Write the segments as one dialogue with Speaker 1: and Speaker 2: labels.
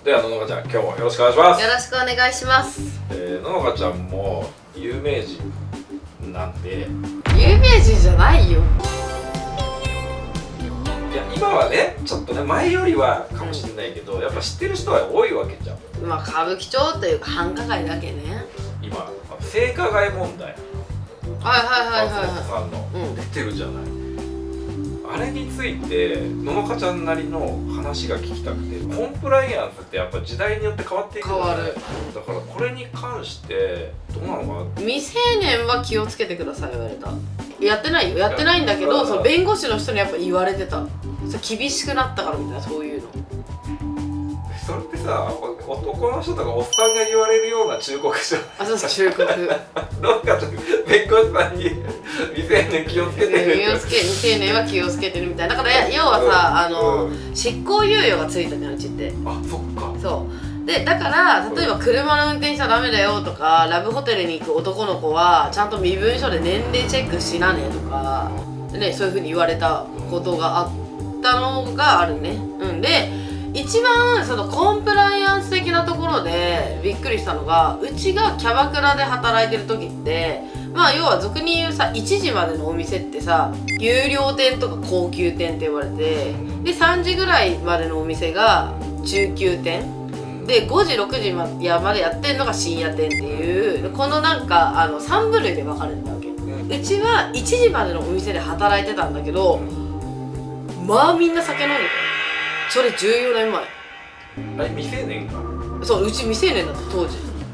Speaker 1: ではののかちゃん、今日もよろしくお願いします。
Speaker 2: よろしくお願いします。
Speaker 1: ののかちゃんも有名人なんで。
Speaker 2: 有名人じゃないよ。
Speaker 1: いや、今はね、ちょっとね、前よりはかもしれないけど、やっぱ知ってる人は多いわけじゃん。
Speaker 2: まあ歌舞伎町というか繁華街だけね。
Speaker 1: 今性加害問題、
Speaker 2: はい
Speaker 1: さんの出てるじゃない。あれについてののかちゃんなりの話が聞きたくて、コンプライアンスってやっぱ時代によって変わっていく
Speaker 2: 変わる。
Speaker 1: だからこれに関してどうなのかな。
Speaker 2: 未成年は気をつけてください言われた。やってないよ、やってないんだけど、その弁護士の人にやっぱ言われてた。厳しくなったからみたいな、そういうの。
Speaker 1: それってさ、男の人とかおっさんが言われるような忠告書。
Speaker 2: あ、そうそう、忠告。
Speaker 1: どうかと弁護士さんに未成年気をつけてる。
Speaker 2: 未成年は気をつけてるみたいな。だから要はさ、執行猶予がついたじゃん、うちって。
Speaker 1: あ、そっか。
Speaker 2: そうで、だから例えば車の運転しちゃダメだよとか、ラブホテルに行く男の子はちゃんと身分証で年齢チェックしなねとかね、そういう風に言われたことがあったのがあるね。で一番そのコンプライアンス的なところでびっくりしたのが、うちがキャバクラで働いてる時って、まあ要は俗に言うさ、1時までのお店ってさ、有料店とか高級店って言われて、で3時ぐらいまでのお店が中級店で、5時6時までやってんのが深夜店っていう、このなんか3部類で分かれてたわけ。うちは1時までのお店で働いてたんだけど、まあみんな酒飲んでたよ。それ14年前。
Speaker 1: あれ未成年か。
Speaker 2: そう、うち未成年だった当時。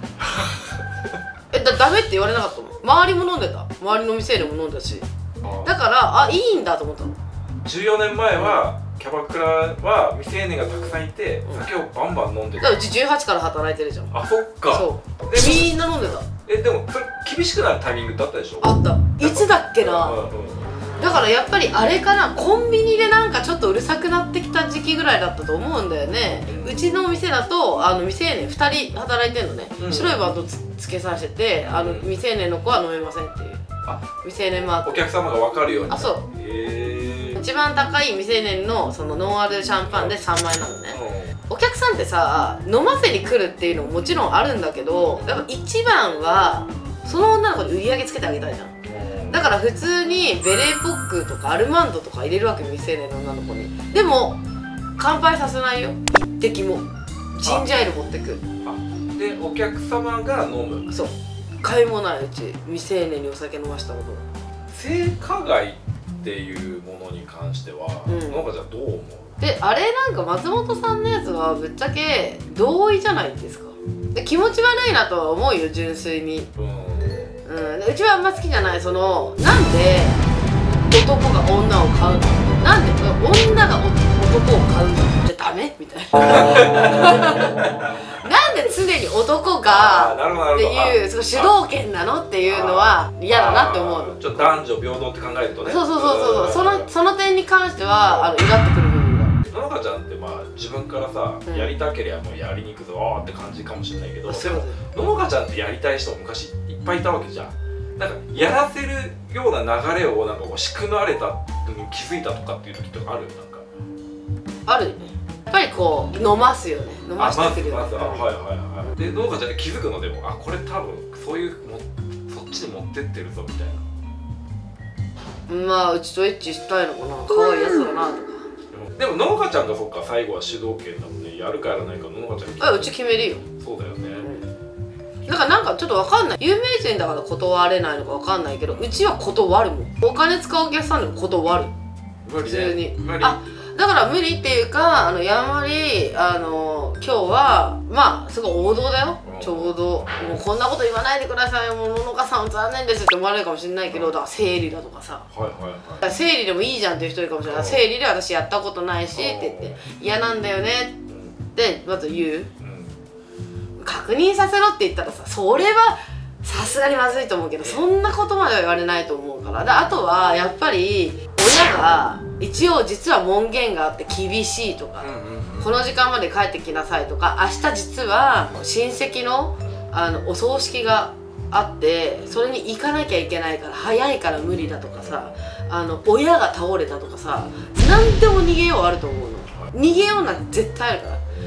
Speaker 2: ダメって言われなかったもん。周りも飲んでた。周りの未成年も飲んでたし。だからいいんだと思ったの。
Speaker 1: 14年前はキャバクラは未成年がたくさんいて、酒をバンバン飲んでた。
Speaker 2: うち18から働いてるじゃん。
Speaker 1: あ、そっか。
Speaker 2: そうで、みんな飲んでた。
Speaker 1: でもそれ厳しくなるタイミングってあったでしょ。
Speaker 2: あった。いつだっけな。だからやっぱりあれかな、コンビニでなんかちょっとうるさくなってきた時期ぐらいだったと思うんだよね。うちの店だと未成年2人働いてんのね。白いバンドつけさせてて、未成年の子は飲めませんっていう。未成年マーク。
Speaker 1: お客様が分かるように。
Speaker 2: あ、そう。一番高い未成年のそのノンアルシャンパンで3万円なのね。お客さんってさ、飲ませに来るっていうのももちろんあるんだけど、やっぱ一番はその女の子に売り上げつけてあげたいじゃん。だから普通にベレーポックとかアルマンドとか入れるわけよ、未成年の女の子に。でも乾杯させないよ、一滴も。ジンジャーエール持ってく。
Speaker 1: でお客様が飲む。
Speaker 2: そう、買いもない。うち未成年にお酒飲ましたこと。
Speaker 1: 性加害っていうものに関してはののかちゃんどう思う？
Speaker 2: で、あれなんか松本さんのやつはぶっちゃけ同意じゃないですか。で、気持ち悪いなとは思うよ、純粋に。うちはあんま好きじゃない。なんで男が女を買うの、なんで女が男を買うのってダメみたいな。なんで常に男がっていうその主導権なのっていうのは嫌だなって思うの。
Speaker 1: ちょっと男女平等って考えるとね。
Speaker 2: そう、その点に関してはイラってくる部分が。
Speaker 1: ののかちゃんって自分からさ、やりたければもうやりに行くぞって感じかもしれないけど、でもののかちゃんってやりたい人昔いっぱいいたわけじゃん。なんかやらせるような流れをなんか仕組まれたのに気づいたとかっていう時とかある？なんかあ
Speaker 2: るよね。やっぱりこう飲ますよね。飲ましてくるよね。
Speaker 1: でののかちゃんで気づくのでも、これ多分そういうそっちに持ってってるぞみたいな。
Speaker 2: まあうちとエッチしたいのかな、可愛いやつだなとか。
Speaker 1: でもののかちゃんがそっか、最後は主導権だもんね。やるかやらないかののかちゃん。
Speaker 2: うち決めるよ。
Speaker 1: そうだよね。
Speaker 2: だからなんかちょっとわかんない。有名人だから断れないのかわかんないけど、うちは断るもん。お金使うお客さんでも断る。普通に。だから無理っていうか、やんわり今日はまあすごい王道だよ。ちょうどもうこんなこと言わないでくださいよ、もうののかさんは残念ですって思われるかもしれないけど、だから生理だとかさ、生理でもいいじゃんっていう人いるかもしれない。生理で私やったことないしって言って嫌なんだよねってまず言う。確認させろって言ったらさ、それはさすがにまずいと思うけど、そんなことまでは言われないと思うから。あとはやっぱり親が一応実は門限があって厳しいとか、この時間まで帰ってきなさいとか、明日実は親戚のお葬式があってそれに行かなきゃいけないから早いから無理だとかさ、親が倒れたとかさ、何でも逃げようあると思うの。逃げようなんて絶対あるから。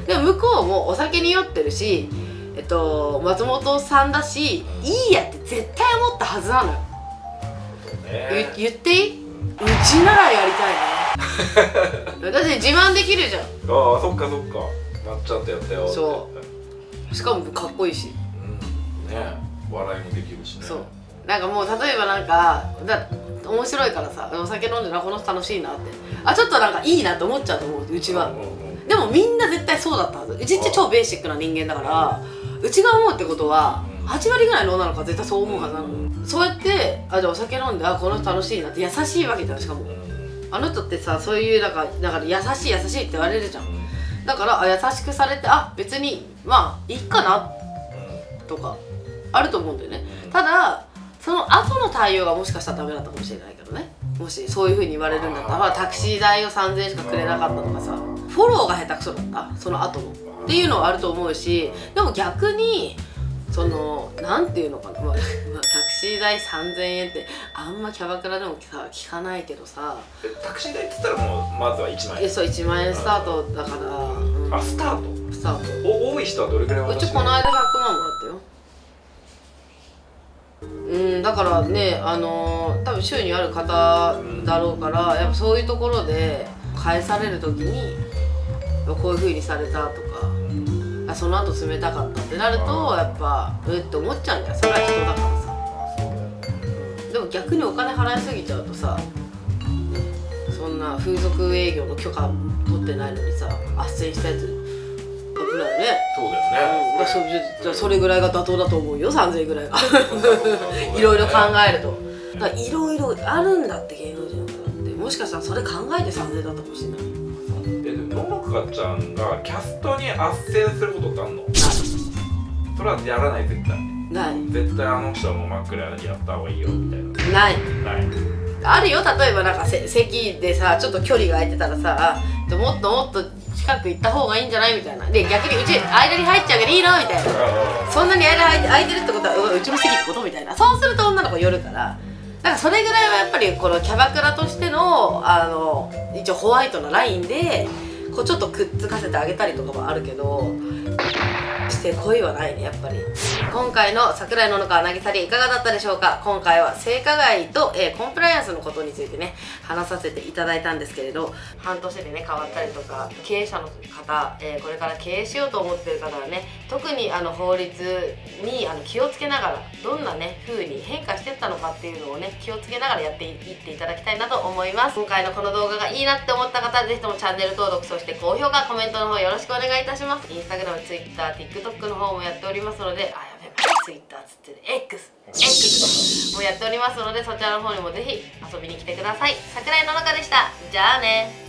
Speaker 2: でも向こうもお酒に酔ってるし、松本さんだし、いいやって絶対思ったはずなのよ。言っていい？うちならやりたいね。だって自慢できるじゃん。
Speaker 1: ああ、そっかそっか。まっちゃんとやったよ。
Speaker 2: そう。しかもかっこいいし。
Speaker 1: ね、笑いもできるしね。
Speaker 2: そう。なんかもう例えばなんか面白いからさ、お酒飲んでこの人楽しいなって、ちょっとなんかいいなって思っちゃうと思う、うちは。でもみんな絶対そうだったはず。うちって超ベーシックな人間だから、うちが思うってことは8割ぐらいの女の子は絶対そう思うはずなの。そうやってじゃあお酒飲んでこの人楽しいなって優しいわけじゃん。しかもあの人ってさ、そういうだから優しいって言われるじゃん。だから優しくされて別にまあいいかなとかあると思うんだよね。ただその後の対応がもしかしたらダメだったかもしれないけどね。もしそういう風に言われるんだったら、タクシー代を3000円しかくれなかったとかさ、フォローが下手くそだったその後のっていうのはあると思うし、でも逆になんていうのかな、タクシー代3000円ってあんまキャバクラでもさ聞かないけどさ。
Speaker 1: タクシー代って言ったらもうまずは1万円。
Speaker 2: そう、1万円スタートだから。
Speaker 1: スタート。多い人はどれくらい渡してるの？
Speaker 2: うちこの間100万もらったよ。だからね、多分収入ある方だろうから、やっぱそういうところで返される時にこういう風にされたとか、その後冷たかったってなるとやっぱって思っちゃうんだよ。それは人だからさ。でも逆にお金払いすぎちゃうとさ、そんな風俗営業の許可取ってないのにさ斡旋したやつ危ないよね。
Speaker 1: そうだよね。
Speaker 2: それぐらいが妥当だと思うよ、3000円ぐらいが。いろいろ考えると。だからいろいろあるんだって、芸能人の方って。もしかしたらそれ考えて3000円だったかもしれない。
Speaker 1: ののかちゃんがキャストに斡旋することってあんの？ない。それはやらない絶対。
Speaker 2: ない。絶
Speaker 1: 対あの人はもう真っ暗にやった方がいいよみたいな。
Speaker 2: ない。あるよ。例えばなんか席でさ、ちょっと距離が空いてたらさ、もっと近く行った方がいいんじゃないみたいな。で逆にうち間に入っちゃうけどいいのみたいな。そんなに間空いてるってことはうちの席ってことみたいな。そうすると女の子寄るから。だからそれぐらいはやっぱりこのキャバクラとしての一応ホワイトなラインでこうちょっとくっつかせてあげたりとかもあるけど、して恋はないね、やっぱり。今回の桜井ののか投げ去りいかがだったでしょうか。今回は性加害と、コンプライアンスのことについてね話させていただいたんですけれど、半年でね変わったりとか、経営者の方、これから経営しようと思ってる方はね、特に法律に気をつけながらどんなね風に変化していったのかっていうのをね気をつけながらやっていっていただきたいなと思います。今回のこの動画がいいなって思った方はぜひともチャンネル登録、そして高評価、コメントの方よろしくお願いいたします。インスタグラム、ツイッター、TikTok の方もやっておりますので、ツイッターつってる X もやっておりますので、そちらの方にもぜひ遊びに来てください。桜井ののかでした。じゃあね。